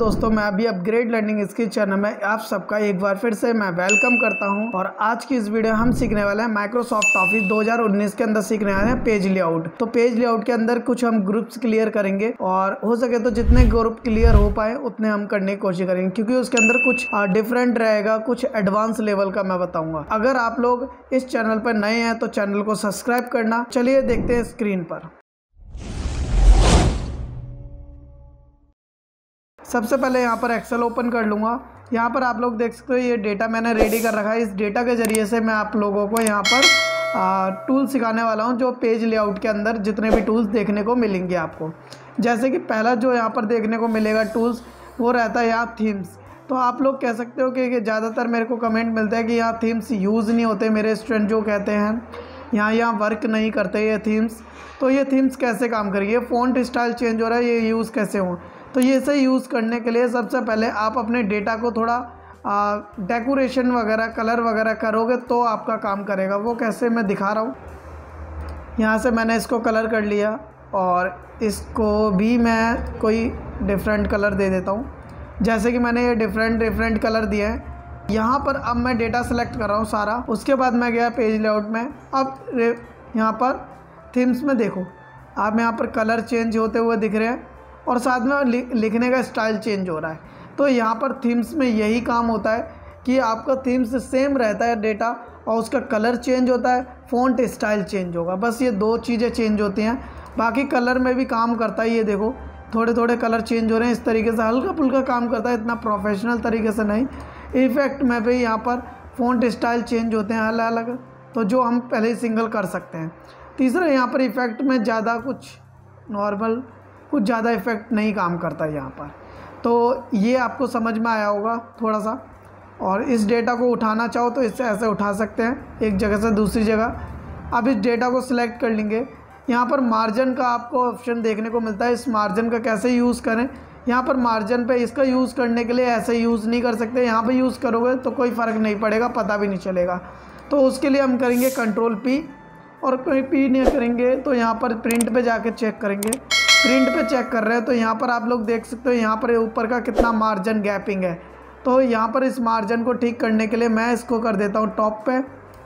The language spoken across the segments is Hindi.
दोस्तों, मैं अभी अपग्रेड लर्निंग स्किल चैनल में आप सबका एक बार फिर से मैं वेलकम करता हूं। और आज की इस वीडियो हम सीखने वाले हैं माइक्रोसॉफ्ट ऑफिस 2019 के अंदर सीखने वाले हैं पेज लेआउट। तो पेज लेआउट के अंदर कुछ हम ग्रुप्स क्लियर करेंगे और हो सके तो जितने ग्रुप क्लियर हो पाए उतने हम करने की कोशिश करेंगे, क्योंकि उसके अंदर कुछ डिफरेंट रहेगा, कुछ एडवांस लेवल का मैं बताऊंगा। अगर आप लोग इस चैनल पर नए हैं तो चैनल को सब्सक्राइब करना। चलिए देखते हैं स्क्रीन पर। सबसे पहले यहाँ पर एक्सेल ओपन कर लूँगा। यहाँ पर आप लोग देख सकते हो ये डेटा मैंने रेडी कर रखा है। इस डेटा के ज़रिए से मैं आप लोगों को यहाँ पर टूल सिखाने वाला हूँ, जो पेज लेआउट के अंदर जितने भी टूल्स देखने को मिलेंगे आपको। जैसे कि पहला जो यहाँ पर देखने को मिलेगा टूल्स, वो रहता है यहाँ थीम्स। तो आप लोग कह सकते हो कि ज़्यादातर मेरे को कमेंट मिलता है कि यहाँ थीम्स यूज़ नहीं होते। मेरे स्टूडेंट जो कहते हैं यहाँ वर्क नहीं करते ये थीम्स। तो ये थीम्स कैसे काम करेंगे, फ़ॉन्ट स्टाइल चेंज हो रहा है, ये यूज़ कैसे हों। तो ये से यूज़ करने के लिए सबसे पहले आप अपने डेटा को थोड़ा डेकोरेशन वगैरह, कलर वगैरह करोगे तो आपका काम करेगा। वो कैसे मैं दिखा रहा हूँ। यहाँ से मैंने इसको कलर कर लिया और इसको भी मैं कोई डिफरेंट कलर दे देता हूँ। जैसे कि मैंने ये डिफरेंट कलर दिए हैं। यहाँ पर अब मैं डेटा सेलेक्ट कर रहा हूँ सारा। उसके बाद मैं गया पेज लेआउट में। अब यहाँ पर थीम्स में देखो, आप यहाँ पर कलर चेंज होते हुए दिख रहे हैं और साथ में लिखने का स्टाइल चेंज हो रहा है। तो यहाँ पर थीम्स में यही काम होता है कि आपका थीम्स सेम रहता है डेटा, और उसका कलर चेंज होता है, फ़ॉन्ट स्टाइल चेंज होगा। बस ये दो चीज़ें चेंज होती हैं। बाकी कलर में भी काम करता है। ये देखो थोड़े थोड़े कलर चेंज हो रहे हैं, इस तरीके से हल्का फुल्का काम करता है, इतना प्रोफेशनल तरीके से नहीं। इफेक्ट में भी यहाँ पर फ़ॉन्ट स्टाइल चेंज होते हैं अलग अलग, तो जो हम पहले ही सिंगल कर सकते हैं। तीसरा, यहाँ पर इफ़ेक्ट में ज़्यादा कुछ नॉर्मल, कुछ ज़्यादा इफ़ेक्ट नहीं काम करता है यहाँ पर। तो ये आपको समझ में आया होगा थोड़ा सा। और इस डेटा को उठाना चाहो तो इससे ऐसे उठा सकते हैं एक जगह से दूसरी जगह। अब इस डेटा को सिलेक्ट कर लेंगे। यहाँ पर मार्जिन का आपको ऑप्शन देखने को मिलता है। इस मार्जिन का कैसे यूज़ करें, यहाँ पर मार्जिन पे इसका यूज़ करने के लिए ऐसे यूज़ नहीं कर सकते। यहाँ पर यूज़ करोगे तो कोई फ़र्क नहीं पड़ेगा, पता भी नहीं चलेगा। तो उसके लिए हम करेंगे कंट्रोल P, और कोई P नहीं करेंगे तो यहाँ पर प्रिंट पे जाके चेक करेंगे। प्रिंट पे चेक कर रहे हैं तो यहाँ पर आप लोग देख सकते हो यहाँ पर ऊपर का कितना मार्जिन गैपिंग है। तो यहाँ पर इस मार्जिन को ठीक करने के लिए मैं इसको कर देता हूँ टॉप पे,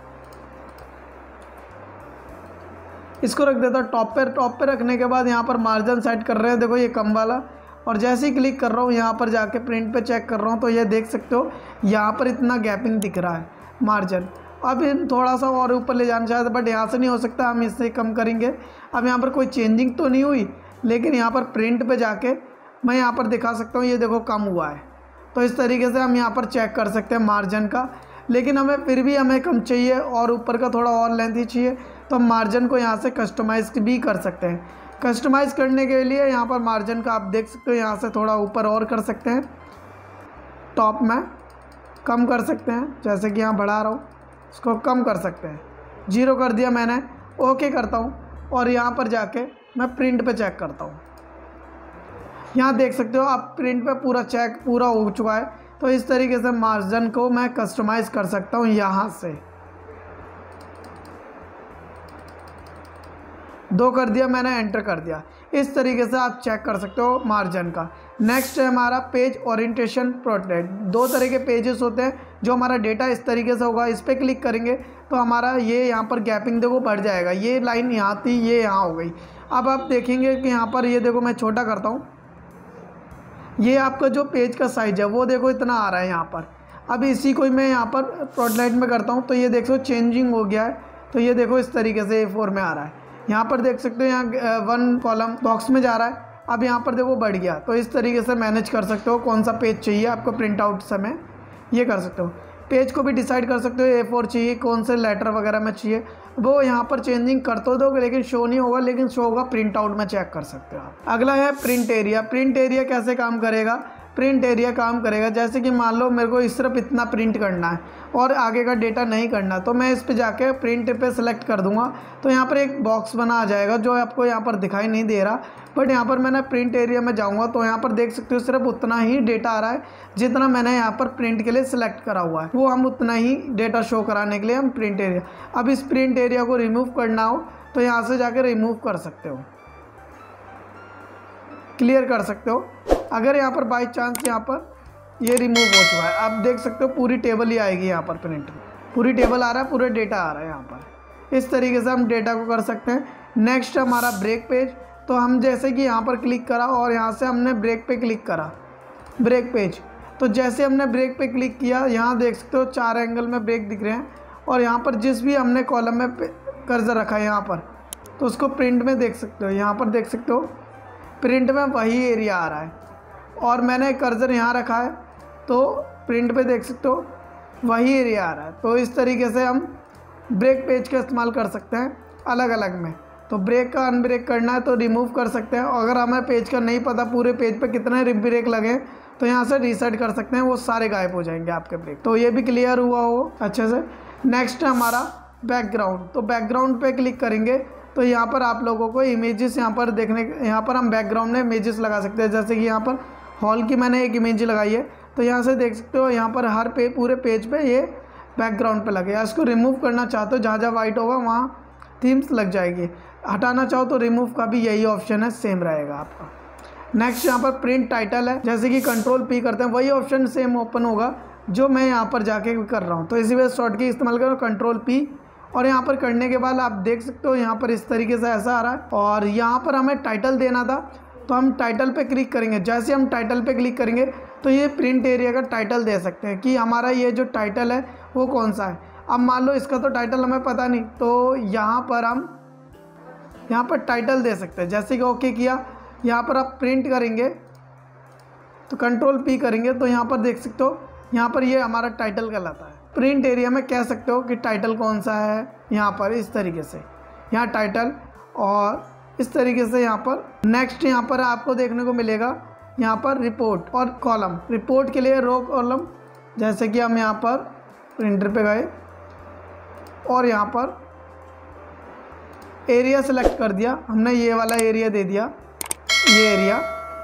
इसको रख देता हूँ टॉप पे। टॉप पे रखने के बाद यहाँ पर मार्जिन सेट कर रहे हैं, देखो ये कम वाला। और जैसे ही क्लिक कर रहा हूँ यहाँ पर जाके प्रिंट पे चेक कर रहा हूँ तो ये देख सकते हो यहाँ पर इतना गैपिंग दिख रहा है मार्जिन। अब इन थोड़ा सा और ऊपर ले जाना चाहते, बट यहाँ से नहीं हो सकता, हम इससे कम करेंगे। अब यहाँ पर कोई चेंजिंग तो नहीं हुई, लेकिन यहाँ पर प्रिंट पे जाके मैं यहाँ पर दिखा सकता हूँ, ये देखो कम हुआ है। तो इस तरीके से हम यहाँ पर चेक कर सकते हैं मार्जिन का। लेकिन हमें फिर भी हमें कम चाहिए और ऊपर का थोड़ा और लेंथ ही चाहिए, तो हम मार्जिन को यहाँ से कस्टमाइज़ भी कर सकते हैं। कस्टमाइज़ करने के लिए यहाँ पर मार्जिन का आप देख सकते हो, यहाँ से थोड़ा ऊपर और कर सकते हैं, टॉप में कम कर सकते हैं। जैसे कि यहाँ बढ़ा रहा हूँ, इसको कम कर सकते हैं। 0 कर दिया मैंने, ओके करता हूँ और यहाँ पर जाके मैं प्रिंट पे चेक करता हूँ। यहाँ देख सकते हो आप प्रिंट पे पूरा चेक पूरा हो चुका है। तो इस तरीके से मार्जिन को मैं कस्टमाइज़ कर सकता हूँ। यहाँ से 2 कर दिया मैंने, एंटर कर दिया। इस तरीके से आप चेक कर सकते हो मार्जिन का। नेक्स्ट है हमारा पेज ओरिएंटेशन प्रोटेक्ट। 2 तरह के पेजेस होते हैं। जो हमारा डेटा इस तरीके से होगा, इस पर क्लिक करेंगे तो हमारा ये यहाँ पर गैपिंग देखो बढ़ जाएगा। ये लाइन यहाँ थी, ये यहाँ हो गई। अब आप देखेंगे कि यहाँ पर ये देखो मैं छोटा करता हूँ, ये आपका जो पेज का साइज है वो देखो इतना आ रहा है यहाँ पर। अब इसी को मैं यहाँ पर प्रोडलाइट में करता हूँ तो ये देखो चेंजिंग हो गया है। तो ये देखो इस तरीके से A4 में आ रहा है। यहाँ पर देख सकते हो यहाँ 1 कॉलम बॉक्स में जा रहा है। अब यहाँ पर देखो बढ़ गया। तो इस तरीके से मैनेज कर सकते हो कौन सा पेज चाहिए आपको प्रिंट आउट समय, ये कर सकते हो। पेज को भी डिसाइड कर सकते हो A4 चाहिए, कौन से लेटर वगैरह में चाहिए, वो यहाँ पर चेंजिंग कर तो दोगे लेकिन शो नहीं होगा, लेकिन शो होगा प्रिंट आउट में चेक कर सकते हो आप। अगला है प्रिंट एरिया। प्रिंट एरिया कैसे काम करेगा, प्रिंट एरिया काम करेगा जैसे कि मान लो मेरे को सिर्फ इतना प्रिंट करना है और आगे का डेटा नहीं करना, तो मैं इस पे जाके प्रिंट पे सेलेक्ट कर दूंगा तो यहाँ पर एक बॉक्स बना आ जाएगा जो आपको यहाँ पर दिखाई नहीं दे रहा। बट यहाँ पर मैंने प्रिंट एरिया में जाऊँगा तो यहाँ पर देख सकते हो सिर्फ उतना ही डेटा आ रहा है जितना मैंने यहाँ पर प्रिंट के लिए सिलेक्ट करा हुआ है, वो हम उतना ही डेटा शो कराने के लिए हम प्रिंट एरिया। अब इस प्रिंट एरिया को रिमूव करना हो तो यहाँ से जाकर रिमूव कर सकते हो, क्लियर कर सकते हो। अगर यहाँ पर बाई चांस यहाँ पर ये रिमूव हो चुका है, आप देख सकते हो पूरी टेबल ही आएगी यहाँ पर प्रिंट में, पूरी टेबल आ रहा है, पूरा डेटा आ रहा है यहाँ पर। इस तरीके से हम डेटा को कर सकते हैं। नेक्स्ट हमारा ब्रेक पेज, तो हम जैसे कि यहाँ पर क्लिक करा और यहाँ से हमने ब्रेक पे क्लिक करा, ब्रेक पेज, तो जैसे हमने ब्रेक पे क्लिक किया यहाँ देख सकते हो 4 एंगल में ब्रेक दिख रहे हैं। और यहाँ पर जिस भी हमने कॉलम में कर्सर रखा है यहाँ पर, तो उसको प्रिंट में देख सकते हो, यहाँ पर देख सकते हो प्रिंट में वही एरिया आ रहा है। और मैंने कर्सर यहाँ रखा है तो प्रिंट पे देख सकते हो वही एरिया आ रहा है। तो इस तरीके से हम ब्रेक पेज का इस्तेमाल कर सकते हैं अलग अलग में। तो ब्रेक का अनब्रेक करना है तो रिमूव कर सकते हैं, और अगर हमें पेज का नहीं पता पूरे पेज पे कितने ब्रेक लगे तो यहाँ से रीसेट कर सकते हैं, वो सारे गायब हो जाएंगे आपके ब्रेक। तो ये भी क्लियर हुआ हो अच्छे से। नेक्स्ट हमारा बैकग्राउंड, तो बैकग्राउंड पे क्लिक करेंगे तो यहाँ पर आप लोगों को इमेजेस यहाँ पर देखने, यहाँ पर हम बैकग्राउंड में इमेजेस लगा सकते हैं। जैसे कि यहाँ पर हॉल की मैंने एक इमेज लगाई है, तो यहाँ से देख सकते हो यहाँ पर हर पूरे पेज पे ये बैकग्राउंड पे लगेगा। इसको रिमूव करना चाहते हो, जहाँ जहाँ वाइट होगा वहाँ थीम्स लग जाएगी। हटाना चाहो तो रिमूव का भी यही ऑप्शन है, सेम रहेगा आपका। नेक्स्ट यहाँ पर प्रिंट टाइटल है, जैसे कि Ctrl+P करते हैं वही ऑप्शन सेम ओपन होगा जो मैं यहाँ पर जाके कर रहा हूँ। तो इसी वजह से शॉर्ट की इस्तेमाल करो Ctrl+P, और यहाँ पर करने के बाद आप देख सकते हो यहाँ पर इस तरीके से ऐसा आ रहा है। और यहाँ पर हमें टाइटल देना था तो हम टाइटल पे क्लिक करेंगे। जैसे हम टाइटल पे क्लिक करेंगे तो ये प्रिंट एरिया का टाइटल दे सकते हैं कि हमारा ये जो टाइटल है वो कौन सा है। अब मान लो इसका तो टाइटल हमें पता नहीं, तो यहाँ पर हम यहाँ पर टाइटल दे सकते हैं। जैसे कि ओके किया, यहाँ पर आप प्रिंट करेंगे तो Ctrl+P करेंगे तो यहाँ पर देख सकते हो यहाँ पर ये हमारा टाइटल कहलाता है। प्रिंट एरिया में कह सकते हो कि टाइटल कौन सा है, यहाँ पर इस तरीके से यहाँ टाइटल, और इस तरीके से यहाँ पर नेक्स्ट यहाँ पर आपको देखने को मिलेगा यहाँ पर रिपोर्ट और कॉलम। रिपोर्ट के लिए रो कॉलम, जैसे कि हम यहाँ पर प्रिंटर पे गए और यहाँ पर एरिया सेलेक्ट कर दिया हमने, ये वाला एरिया दे दिया, ये एरिया,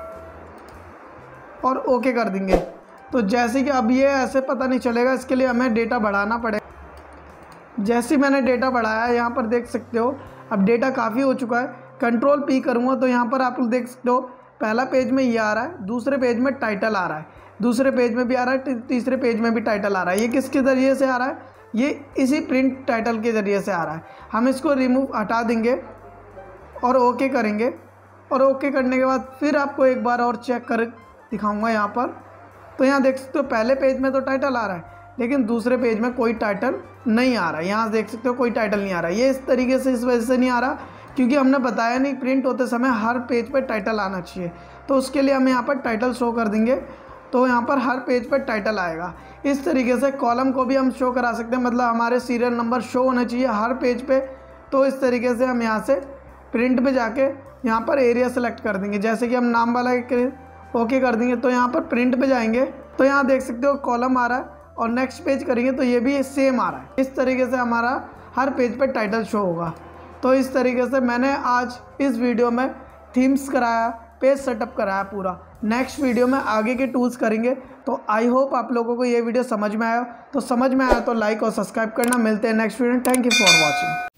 और ओके कर देंगे। तो जैसे कि अब ये ऐसे पता नहीं चलेगा, इसके लिए हमें डेटा बढ़ाना पड़ेगा। जैसे मैंने डेटा बढ़ाया यहाँ पर देख सकते हो अब डेटा काफ़ी हो चुका है। Ctrl+P करूँगा तो यहाँ पर आप लोग देख सकते हो पहला पेज में ये आ रहा है, दूसरे पेज में टाइटल आ रहा है, दूसरे पेज में भी आ रहा है, तीसरे पेज में भी टाइटल आ रहा है। ये किसके ज़रिए से आ रहा है? ये इसी प्रिंट टाइटल के ज़रिए से आ रहा है। हम इसको रिमूव हटा देंगे और ओके करेंगे, और ओके करने के बाद फिर आपको एक बार और चेक कर दिखाऊंगा यहाँ पर। तो यहाँ देख सकते हो पहले पेज में तो टाइटल आ रहा है लेकिन दूसरे पेज में कोई टाइटल नहीं आ रहा है। यहाँ देख सकते हो कोई टाइटल नहीं आ रहा है। ये इस तरीके से इस वजह से नहीं आ रहा क्योंकि हमने बताया नहीं प्रिंट होते समय हर पेज पे टाइटल आना चाहिए। तो उसके लिए हम यहाँ पर टाइटल शो कर देंगे, तो यहाँ पर हर पेज पर टाइटल आएगा। इस तरीके से कॉलम को भी हम शो करा सकते हैं, मतलब हमारे सीरियल नंबर शो होने चाहिए हर पेज पे। तो इस तरीके से हम यहाँ से प्रिंट पे जाके यहाँ पर एरिया सेलेक्ट कर देंगे। जैसे कि हम नाम वाला ओके कर देंगे तो यहाँ पर प्रिंट पे जाएंगे तो यहाँ देख सकते हो कॉलम आ रहा है, और नेक्स्ट पेज करेंगे तो ये भी सेम आ रहा है। इस तरीके से हमारा हर पेज पे टाइटल शो होगा। तो इस तरीके से मैंने आज इस वीडियो में थीम्स कराया, पेज सेटअप कराया पूरा। नेक्स्ट वीडियो में आगे के टूल्स करेंगे। तो आई होप आप लोगों को ये वीडियो समझ में आया। तो समझ में आया तो लाइक और सब्सक्राइब करना। मिलते हैं नेक्स्ट वीडियो में। Thank you for watching.